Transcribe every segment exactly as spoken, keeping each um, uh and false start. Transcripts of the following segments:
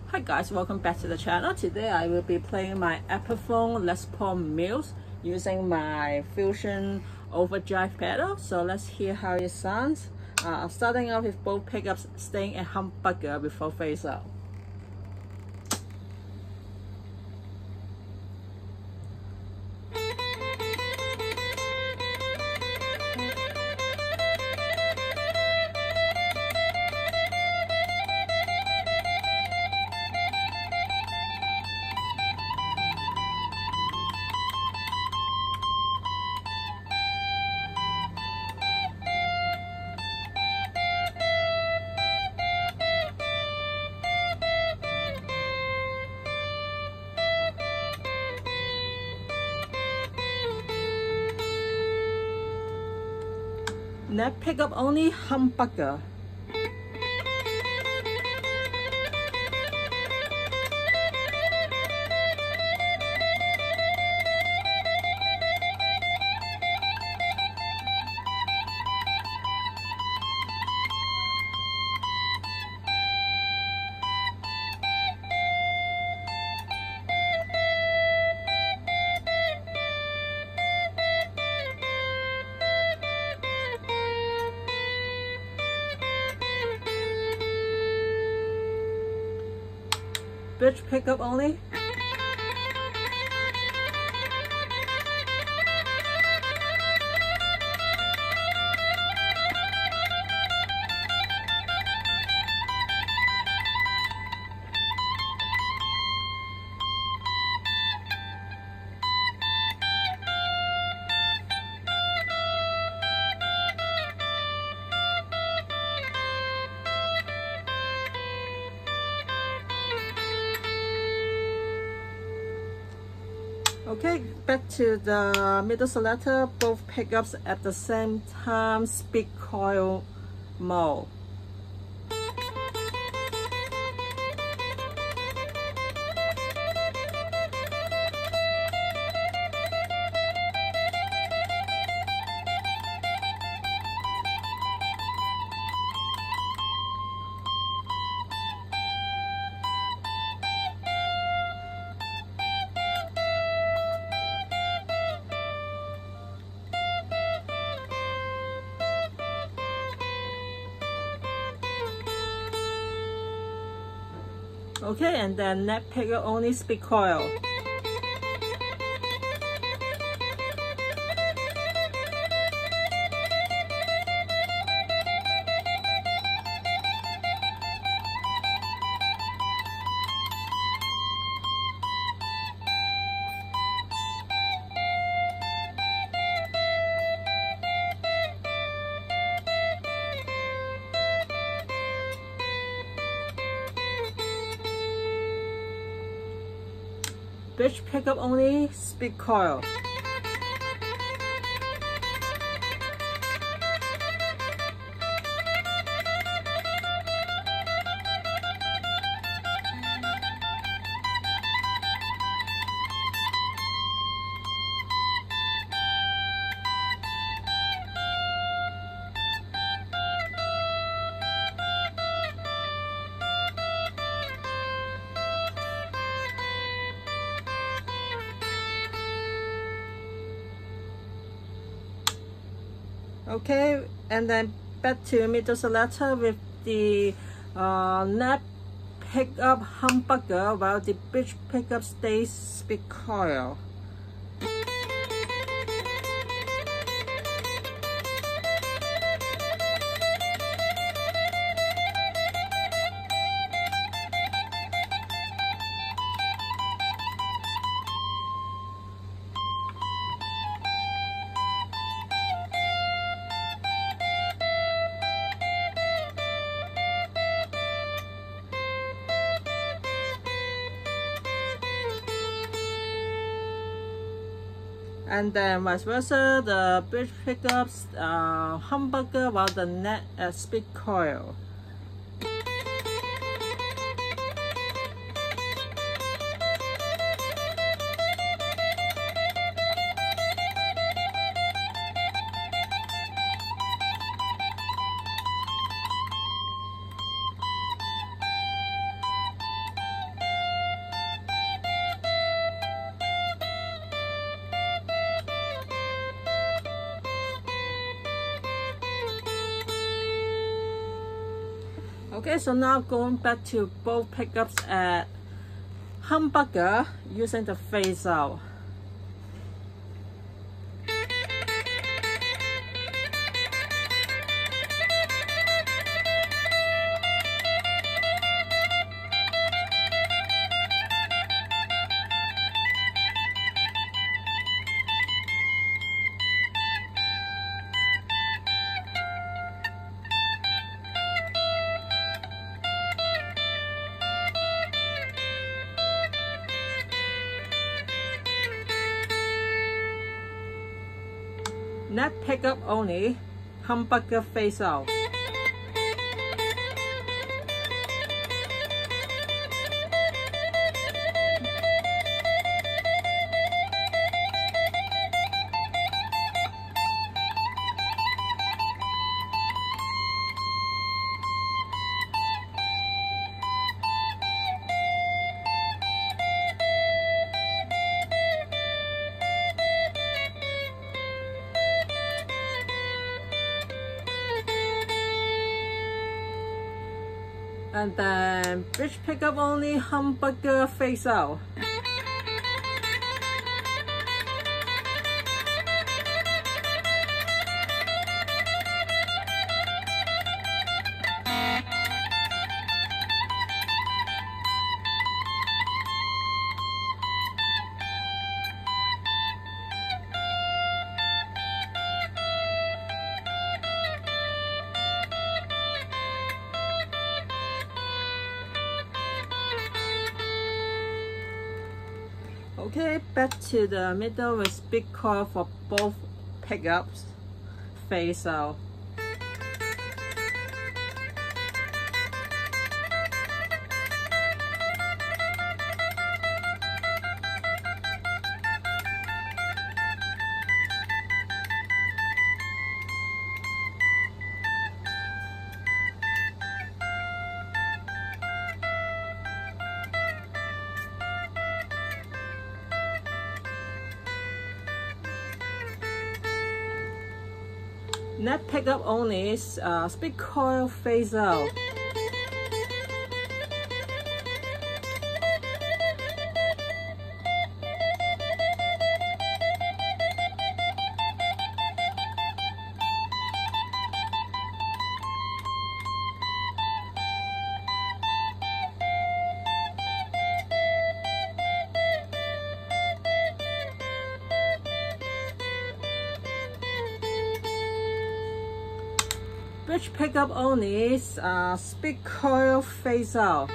Hi guys, welcome back to the channel. Today I will be playing my Epiphone Les Paul Muse using my Fusion overdrive pedal. So let's hear how it sounds. Uh, starting off with both pickups staying a humbucker before phase out. Neck pickup only, humbucker. Bridge pickup only. Okay, back to the middle selector, both pickups at the same time, speed coil mode. Okay, and then neck pickup only, speed coil. Bridge pickup only, speed coil. Okay, and then back to middle selector with the uh, neck pickup humbucker while the bridge pickup stays speed coil. And then vice versa, the bridge pickups uh, humbucker while the neck at speed coil. Okay, so now going back to both pickups at humbucker using the phase out. Neck pickup only, humbucker phase out. And then bridge pickup only, humbucker phase out. Okay, back to the middle with big coil for both pickups, phase out. Neck pickup only, uh, split coil phase out. Bridge pickup only, uh, split coil phase out.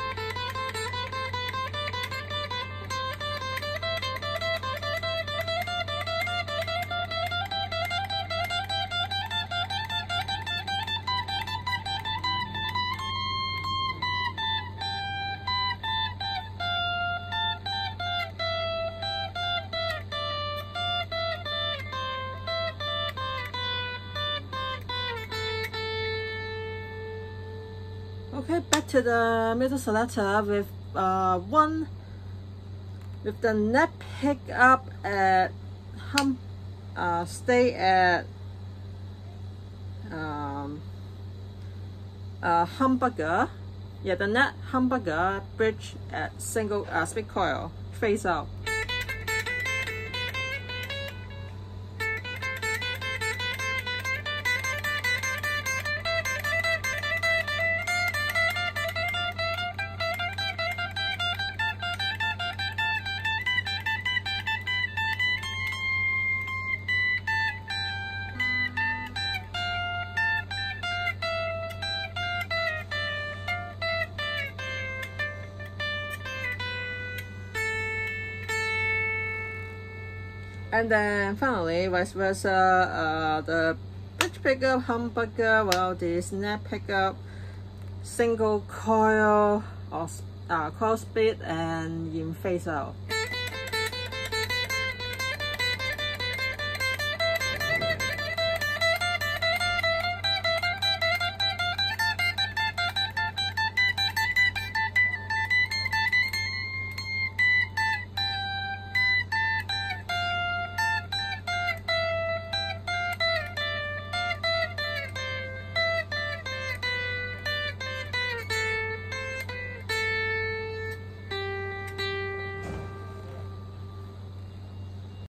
Okay, back to the middle selector with uh, one with the neck pickup at hum uh, stay at um, uh, humbucker. Yeah, the neck humbucker bridge at single uh, split coil phase out. And then finally, vice versa, uh, the bridge pickup, humbucker, well, this neck pickup, single coil or uh, coil split and in phase out.